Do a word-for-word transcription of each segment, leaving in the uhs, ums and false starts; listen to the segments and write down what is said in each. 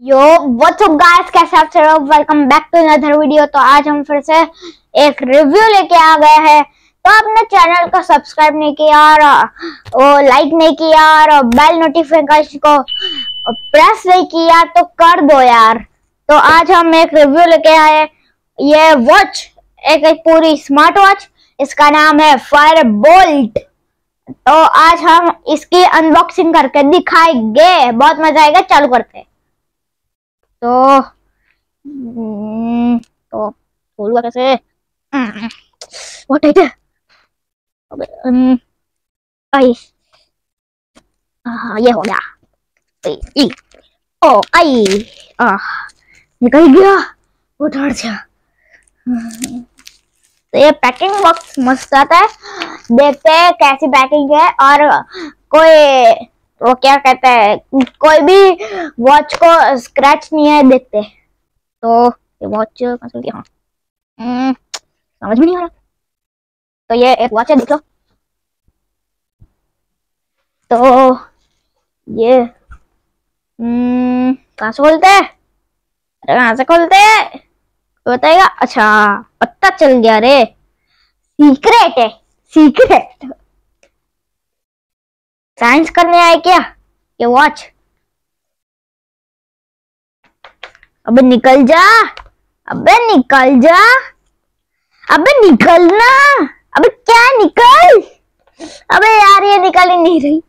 Yo what's up guys, कैसे आप सब लोग। Welcome back to another video. तो आज हम फिर से एक रिव्यू लेके आ गए हैं। तो आपने चैनल को सब्सक्राइब नहीं किया और वो लाइक नहीं किया और बेल नोटिफिकेशन को प्रेस नहीं किया तो कर दो यार। तो आज हम एक रिव्यू लेके आए। ये वॉच एक, एक पूरी स्मार्ट वॉच, इसका नाम है फायर बोल्ट। तो आज हम इसकी अनबॉक्सिंग करके दिखाएंगे, बहुत मजा आएगा। चालू करते हैं। तो हम्म, तो खोलूंगा कैसे? व्हाट है? अबे हम्म, आई हाँ, ये हो गया। ई, ई, ओ आई आ निकल गया वो डर जा। तो ये पैकिंग बॉक्स मस्त आता है। देखते हैं कैसी पैकिंग है और कोई वो क्या कहते हैं, कोई भी वॉच को स्क्रैच नहीं है। देखते हैं। तो ये वॉच कहाँ से हाँ हम्म, समझ में नहीं आ रहा। तो ये एक वॉच है, देख लो। तो ये हम्म कहाँ से खोलते हैं? अरे कहाँ से खोलते हैं बताएगा? अच्छा, पता चल गया रे। सीक्रेट है, सीक्रेट। साइंस करने आए क्या ये वॉच? अबे निकल जा, अबे निकल जा, अबे निकलना। अबे क्या निकल? अबे यार ये निकल ही नहीं रही।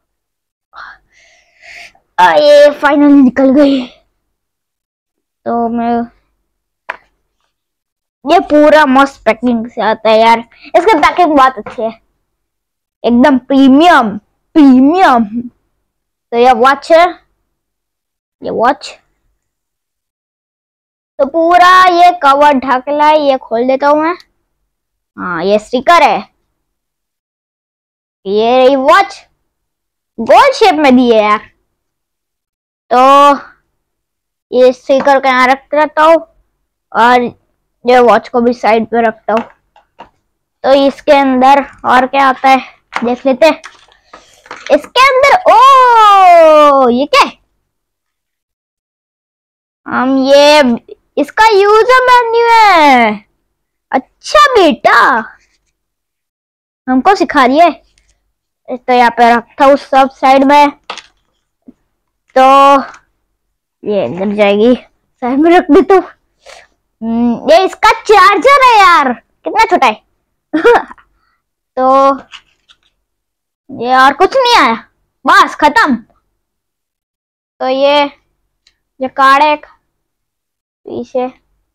आ, ये फाइनली निकल गई। तो मैं ये पूरा मस्त पैकिंग से आता है यार। इसकी पैकिंग बहुत अच्छी है, एकदम प्रीमियम प्रीमियम। तो ये वॉच है, ये वॉच तो पूरा ये कवर ढकला है। ये खोल देता हूँ मैं। हाँ, ये स्टिकर है। ये वॉच गोल शेप में दी है यार। तो ये स्टिकर का यहाँ रख रहता हूँ और ये वॉच को भी साइड पे रखता हूँ। तो इसके अंदर और क्या आता है देख लेते हैं। इसके अंदर ओ ये क्या है? हम ये इसका यूजर मेन्यू है। अच्छा बेटा, हमको सिखा रही है। तो यहाँ पे रखता हूँ सब साइड में। तो ये अंदर जाएगी, साइड में रख देता हूँ। ये इसका चार्जर है यार, कितना छोटा है। तो ये और कुछ नहीं आया, बस खत्म। तो ये जो कार्ड है पीछे,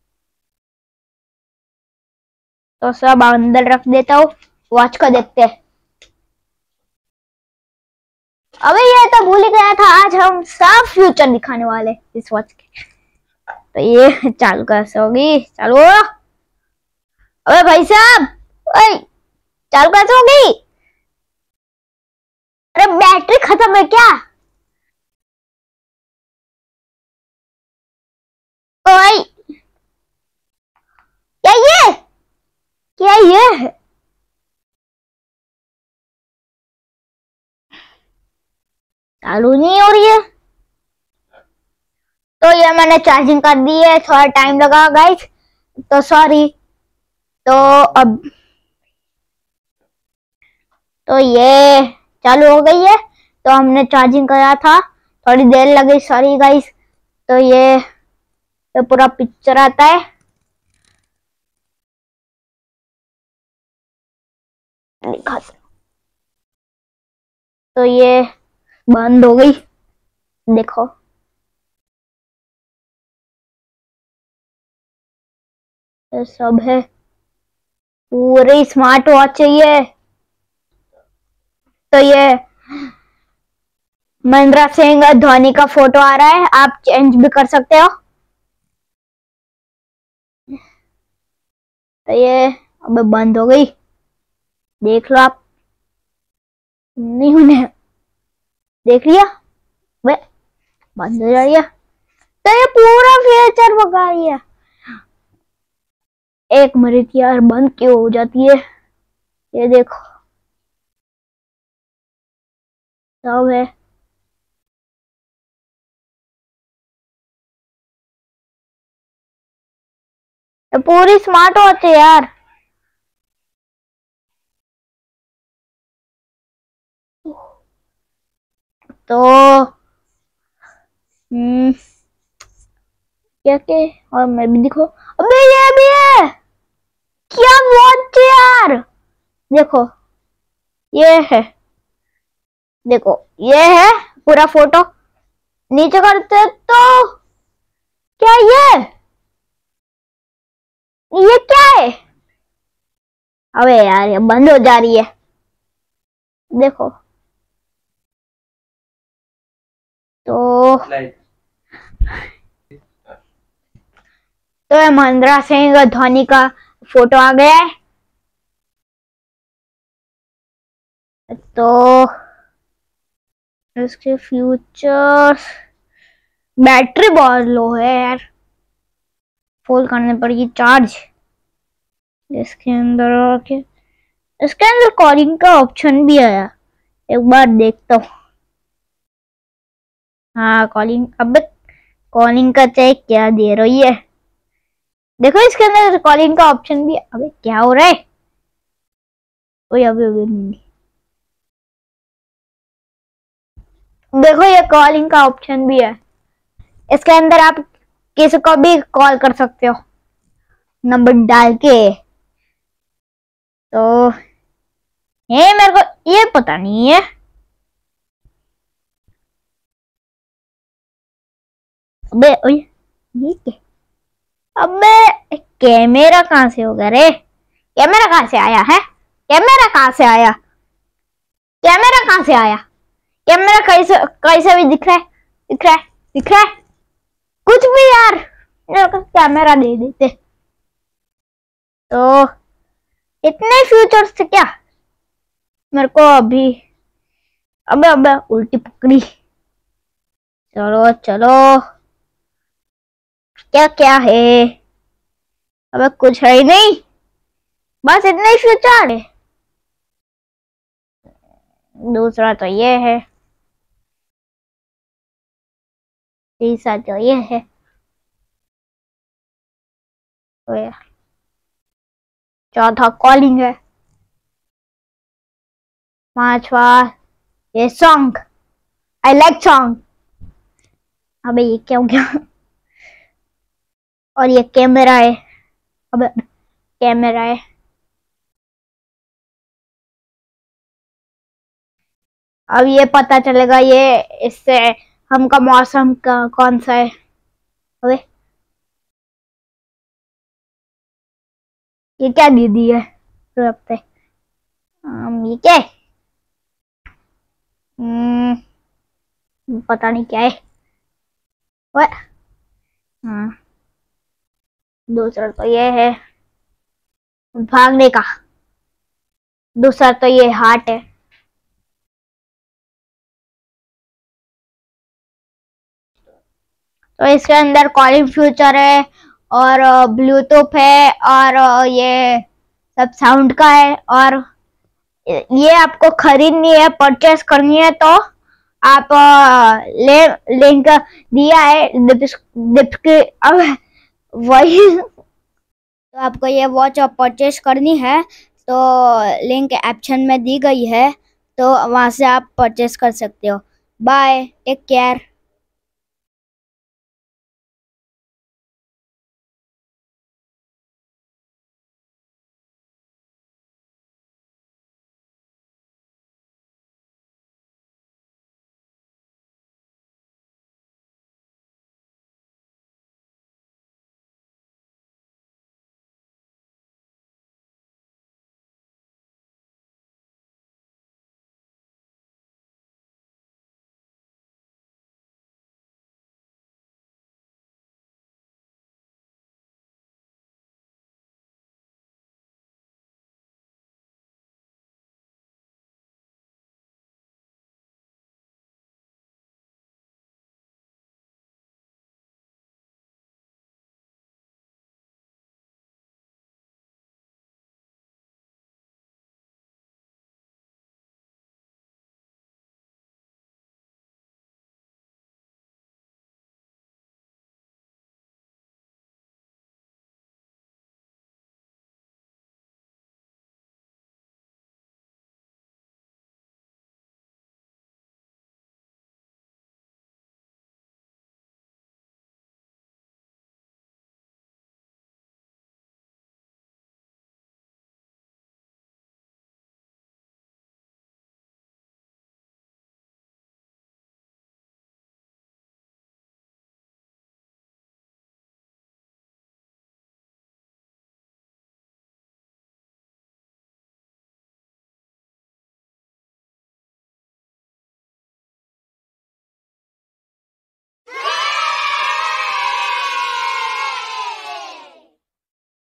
तो सब अंदर रख देता हूँ। वॉच को देखते हैं। अबे ये तो भूल ही गया था, आज हम सब फ्यूचर दिखाने वाले इस वॉच के। तो ये चालू कैसे होगी? चालू हो। अबे भाई साहब, ओए चालू कैसे होगी? अरे बैटरी खत्म है क्या? ओए क्या ये, क्या ये? चालू नहीं हो रही है। तो ये मैंने चार्जिंग कर दी है, थोड़ा टाइम लगा गाइस, तो सॉरी। तो अब तो ये चालू हो गई है। तो हमने चार्जिंग करा था, थोड़ी देर लगी, सॉरी गाइस। तो ये तो पूरा पिक्चर आता है, दिखाते। तो ये बंद हो गई, देखो। ये सब है, पूरी स्मार्ट वॉच चाहिए। तो ये महेंद्र सिंह धोनी का फोटो आ रहा है, आप चेंज भी कर सकते हो। तो ये अब बंद हो गई, देख लो आप। नहीं होने, देख लिया वे, बंद हो रही है। तो ये पूरा फीचर बगा रही है। एक मिनट यार, बंद क्यों हो जाती है? ये देखो सब है। ये पूरी स्मार्ट वॉच है यार। तो हम्म क्या के और मैं भी दिखो। अबे ये भी है क्या वॉच यार। देखो ये है, देखो ये है पूरा फोटो। नीचे करते तो क्या ये ये क्या है। अबे यार ये बंद हो जा रही है। देखो तो तो महेंद्र सिंह धोनी का फोटो आ गया है। तो इसके फ्यूचर्स, बैटरी बहुत लो है यार, फुल करने पड़ेगी चार्ज। इसके अंदर के इसके अंदर कॉलिंग का ऑप्शन भी आया, एक बार देखता हूँ। हाँ कॉलिंग, अब कॉलिंग का चेक क्या दे रही है। देखो इसके अंदर कॉलिंग का ऑप्शन भी। अबे क्या हो रहा है। ओए अबे अबे नहीं, देखो ये कॉलिंग का ऑप्शन भी है। इसके अंदर आप किसी को भी कॉल कर सकते हो नंबर डाल के। तो ये मेरे को ये पता नहीं है। अबे ओए ये क्या। अबे कैमरा कहाँ से होगा रे। कैमरा कहाँ से आया है। कैमरा कहाँ से आया। कैमरा कहाँ से आया। कैमरा कैसे कैसे भी दिख रहा है, दिख रहा है, दिख रहा है कुछ भी यार। कैमरा दे देते तो इतने फ्यूचर्स थे क्या मेरे को अभी। अबे अबे उल्टी पकड़ी। चलो चलो क्या क्या है। अबे कुछ है ही नहीं, बस इतने ही फ्यूचर है। दूसरा तो ये है, तीसरा तो ये है। तो चौथा कॉलिंग है। पांचवा ये सॉन्ग, आई लाइक सॉन्ग। अबे ये क्या हो गया। और ये कैमरा है। अबे कैमरा है। अब ये पता चलेगा ये इससे हमका मौसम का कौन सा है। अबे ये क्या दे दी है पे। um, ये क्या है। hmm, पता नहीं क्या है। वो हाँ दूसरा तो ये है भागने का। दूसरा तो ये हार्ट है। तो इसके अंदर कॉलिंग फ्यूचर है और ब्लूटूथ है और ये सब साउंड का है। और ये आपको खरीदनी है, परचेस करनी है तो आप ले लिंक दिया है डिस्क्रिप्शन। वही तो आपको ये वॉच परचेस करनी है तो लिंक ऑप्शन में दी गई है, तो वहां से आप परचेस कर सकते हो। Bye, take care.